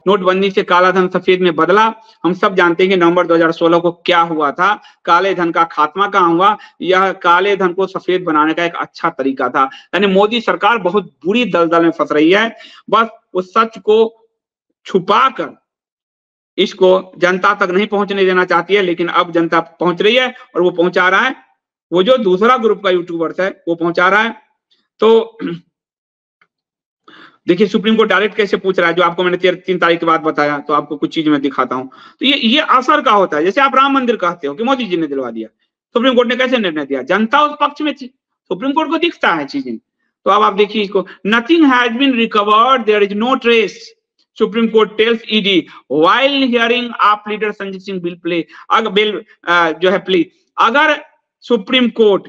नोटबंदी से काला धन सफेद में बदला। हम सब जानते हैं कि नवंबर 2016 को क्या हुआ था, काले धन का खात्मा कहां हुआ। यह काले धन को सफेद बनाने का एक अच्छा तरीका था। यानी मोदी सरकार बहुत बुरी दलदल में फंस रही है, बस उस सच को छुपाकर इसको जनता तक नहीं पहुंचने देना चाहती है, लेकिन अब जनता पहुंच रही है और वो पहुंचा रहा है। वो जो दूसरा ग्रुप का यूट्यूबर्स है वो पहुंचा रहा है। तो देखिए सुप्रीम कोर्ट डायरेक्ट कैसे पूछ रहा है, जो आपको मैंने 3 तारीख के बाद बताया, तो आपको कुछ चीज मैं दिखाता हूं। तो ये असर का होता है। जैसे आप राम मंदिर कहते हो कि मोदी जी ने दिलवा दिया, सुप्रीम कोर्ट ने कैसे निर्णय दिया, जनता उस पक्ष में थी, सुप्रीम कोर्ट को दिखता है चीजें। तो अब आप देखिए इसको, nothing has been recovered, there is no trace, supreme court tells ED while hearing AAP leader Sanjay Singh bail plea. अगर बिल जो है प्ली, अगर सुप्रीम कोर्ट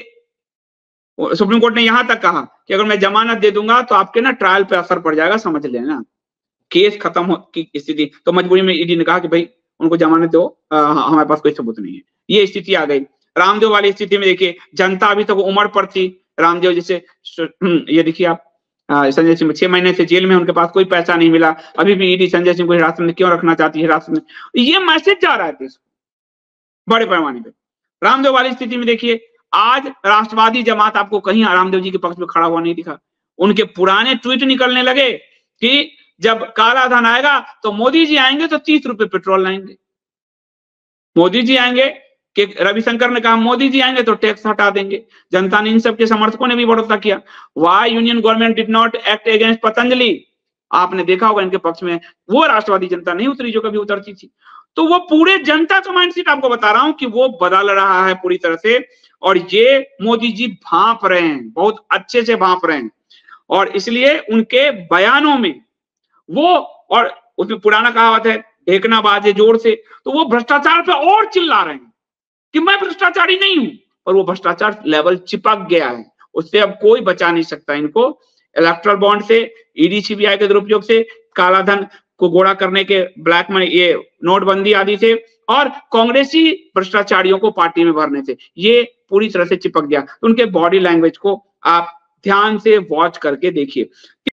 ने यहां तक कहा कि अगर मैं जमानत दे दूंगा तो आपके ना ट्रायल पे असर पड़ जाएगा, समझ लेना, केस खत्म हो की स्थिति। तो मजबूरी में ईडी ने कहा कि भाई उनको जमानत दो, हमारे पास कोई सबूत नहीं है। ये स्थिति आ गई। रामदेव वाली स्थिति में देखिए, जनता अभी तक उम्र पर थी। रामदेव जैसे ये देखिए आप, संजय सिंह 6 महीने से जेल में, उनके पास कोई पैसा नहीं मिला, अभी भी ईडी संजय सिंह को हिरासत में क्यों रखना चाहती है, हिरासत में। ये मैसेज जा रहा है देश को बड़े पैमाने पे। रामदेव वाली स्थिति में देखिए, आज राष्ट्रवादी जमात आपको कहीं रामदेव जी के पक्ष में खड़ा हुआ नहीं दिखा। उनके पुराने ट्वीट निकलने लगे कि जब काला धन आएगा तो मोदी जी आएंगे तो 30 रुपए पेट्रोल लाएंगे, मोदी जी आएंगे, कि रविशंकर ने कहा मोदी जी आएंगे तो टैक्स हटा देंगे। जनता ने, इन सब के समर्थकों ने भी बढ़ोतरा किया। Why union government did not act against Patanjali, आपने देखा होगा इनके पक्ष में वो राष्ट्रवादी जनता नहीं उतरी जो कभी उतरती थी। तो वो पूरे जनता का माइंडसेट आपको बता रहा हूं कि वो बदल रहा है पूरी तरह से, और ये मोदी जी भांप रहे हैं, बहुत अच्छे से भांप रहे हैं। और इसलिए उनके बयानों में वो, और उसमें पुराना कहावत है ढेकना बाजे जोर से, तो वो भ्रष्टाचार पे और चिल्ला रहे हैं कि मैं भ्रष्टाचारी नहीं हूं, और वो भ्रष्टाचार लेवल चिपक गया है, उससे अब कोई बचा नहीं सकता इनको। इलेक्ट्रल बॉन्ड से, ईडी सीबीआई के दुरुपयोग से, काला धन को गोड़ा करने के, ब्लैक मनी, ये नोटबंदी आदि से, और कांग्रेसी भ्रष्टाचारियों को पार्टी में भरने से, ये पूरी तरह से चिपक गया। तो उनके बॉडी लैंग्वेज को आप ध्यान से वॉच करके देखिए।